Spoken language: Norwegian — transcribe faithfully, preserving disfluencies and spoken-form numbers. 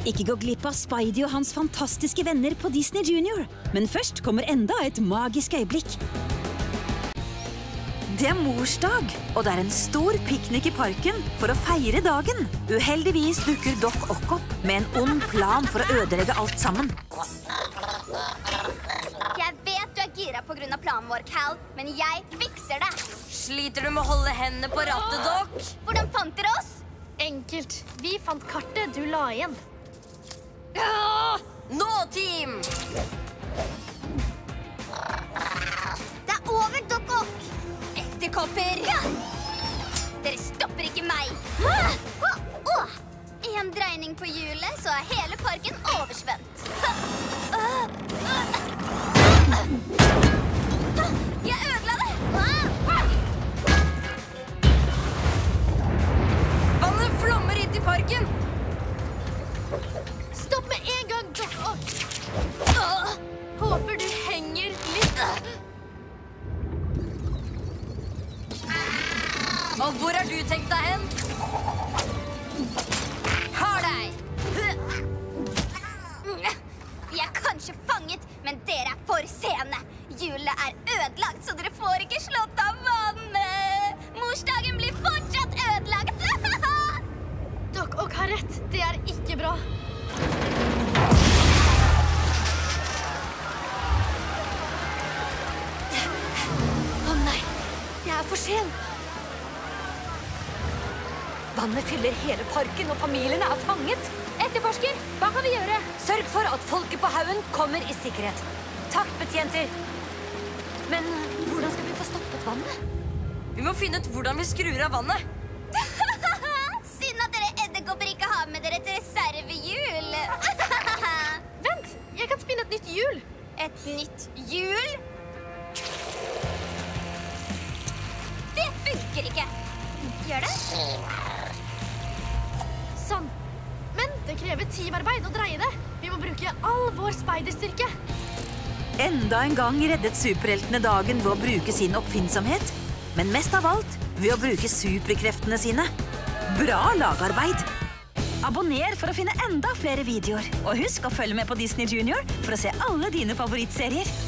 Ikke gå glipp av Spidey og hans fantastiske venner på Disney Junior. Men først kommer enda et magisk øyeblikk. Det er morsdag, og det er en stor piknik i parken for å feire dagen. Uheldigvis dukker Doc Ock opp med en ond plan for å ødelegge alt sammen. Jeg vet du er gira på grunn av planen vår, Cal, men jeg fikser det. Sliter du med å holde hendene på rattet, Doc? Hvordan fant dere oss? Enkelt. Vi fant kartet du la igjen. Ja! Nå, team! Det er over, Doc Ock. Etterkopper. Ja. Dere stopper ikke meg. En dreining på hjulet, så er hele parken oversvømt. Jeg ødela det. Vannet flommer hit i parken. Stopp med en gang, Doc Ock. Håper du henger litt. Og hvor har du tenkt deg hen? Har deg! Vi er kanskje fanget, men dere er for sene. Hjulet er ødelagt, så dere får ikke slått av vannet. Morsdagen blir fortsatt ødelagt. Doc Ock har rett. Det er ikke bra. Å nei, jeg er for sen. Vannet fyller hele parken, og familiene er fanget. Etterforsker, hva kan vi gjøre? Sørg for at folket på haugen kommer i sikkerhet. Takk, betjenter. Men hvordan skal vi få stoppet vannet? Vi må finne ut hvordan vi skrur av vannet. Synd at dere edderkopper ikke har med dere et reservehjul. Vent, jeg kan spinne et nytt hjul. Et nytt hjul? Det funker ikke. Gjør det? Sånn. Men det krever teamarbeid å dreie det. Vi må bruke all vår speiderstyrke. Enda en gang reddet superheltene dagen ved å bruke sin oppfinnsomhet. Men mest av alt ved å bruke superkreftene sine. Bra lagarbeid! Abonner for å finne enda flere videoer. Og husk å følge med på Disney Junior for å se alle dine favorittserier.